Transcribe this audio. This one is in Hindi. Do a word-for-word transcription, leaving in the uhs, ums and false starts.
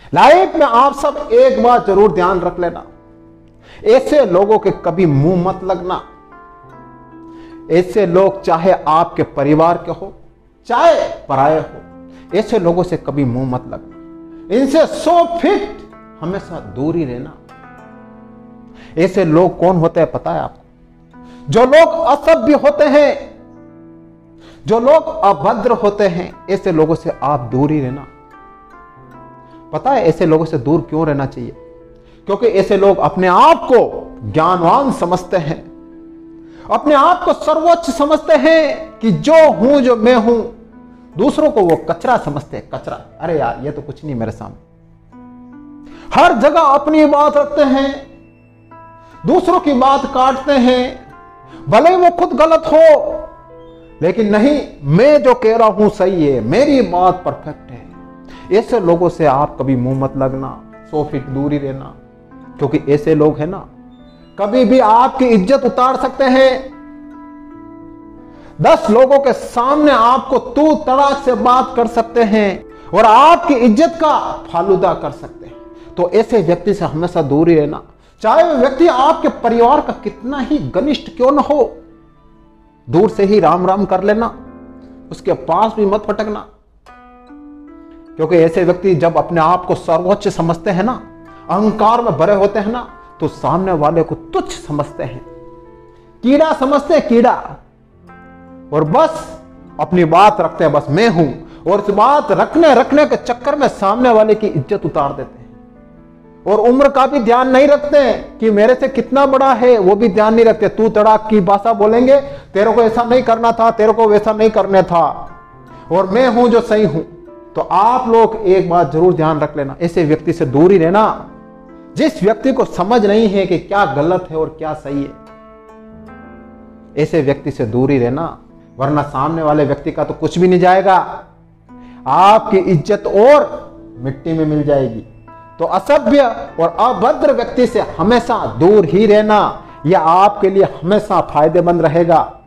लाइफ में आप सब एक बात जरूर ध्यान रख लेना, ऐसे लोगों के कभी मुंह मत लगना। ऐसे लोग चाहे आपके परिवार के हो चाहे पराये हो, ऐसे लोगों से कभी मुंह मत लगना। इनसे सौ फीट हमेशा दूर ही रहना। ऐसे लोग कौन होते हैं पता है आपको? जो लोग असभ्य होते हैं, जो लोग अभद्र होते हैं, ऐसे लोगों से आप दूर ही रहना। पता है ऐसे लोगों से दूर क्यों रहना चाहिए? क्योंकि ऐसे लोग अपने आप को ज्ञानवान समझते हैं, अपने आप को सर्वोच्च समझते हैं कि जो हूं जो मैं हूं। दूसरों को वो कचरा समझते हैं, कचरा। अरे यार ये तो कुछ नहीं मेरे सामने। हर जगह अपनी बात रखते हैं, दूसरों की बात काटते हैं, भले वो खुद गलत हो, लेकिन नहीं, मैं जो कह रहा हूं सही है, मेरी बात परफेक्ट है। ऐसे लोगों से आप कभी मुंह मत लगना, सौ फीट दूर ही रहना। क्योंकि ऐसे लोग हैं ना, कभी भी आपकी इज्जत उतार सकते हैं। दस लोगों के सामने आपको तू तड़ाक से बात कर सकते हैं और आपकी इज्जत का फालूदा कर सकते हैं। तो ऐसे व्यक्ति से हमेशा दूर ही रहना, चाहे वह व्यक्ति आपके परिवार का कितना ही घनिष्ठ क्यों न हो। दूर से ही राम राम कर लेना, उसके पास भी मत फटकना। क्योंकि ऐसे व्यक्ति जब अपने आप को सर्वोच्च समझते हैं ना, अहंकार में भरे होते हैं ना, तो सामने वाले को तुच्छ समझते हैं, कीड़ा समझते हैं, कीड़ा। और बस अपनी बात रखते हैं, बस मैं हूं। और इस बात रखने रखने के चक्कर में सामने वाले की इज्जत उतार देते हैं। और उम्र का भी ध्यान नहीं रखते कि मेरे से कितना बड़ा है, वो भी ध्यान नहीं रखते। तू तड़ाक की भाषा बोलेंगे, तेरे को ऐसा नहीं करना था, तेरे को वैसा नहीं करना था, और मैं हूं जो सही हूं। तो आप लोग एक बात जरूर ध्यान रख लेना, ऐसे व्यक्ति से दूर ही रहना। जिस व्यक्ति को समझ नहीं है कि क्या गलत है और क्या सही है, ऐसे व्यक्ति से दूर ही रहना, वरना सामने वाले व्यक्ति का तो कुछ भी नहीं जाएगा, आपकी इज्जत और मिट्टी में मिल जाएगी। तो असभ्य और अभद्र व्यक्ति से हमेशा दूर ही रहना, यह आपके लिए हमेशा फायदेमंद रहेगा।